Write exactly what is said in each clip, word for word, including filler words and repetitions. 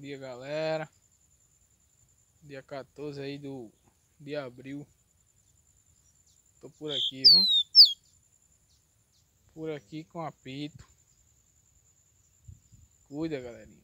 dia, galera. Dia quatorze aí do de abril. Tô por aqui, viu? Por aqui com apito. Cuida, galerinha.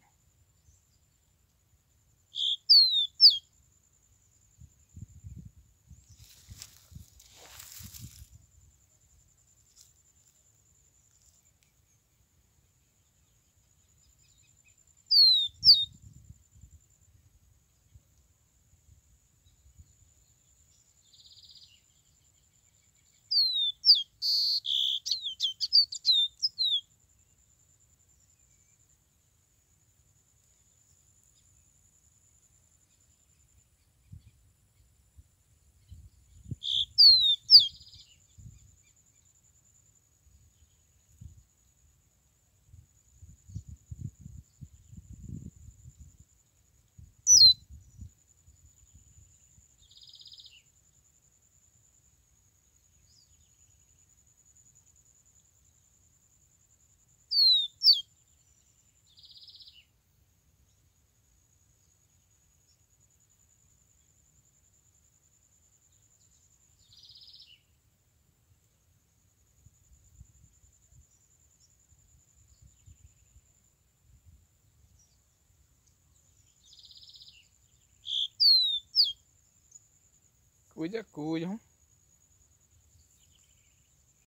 Cuida, cuida. Viu?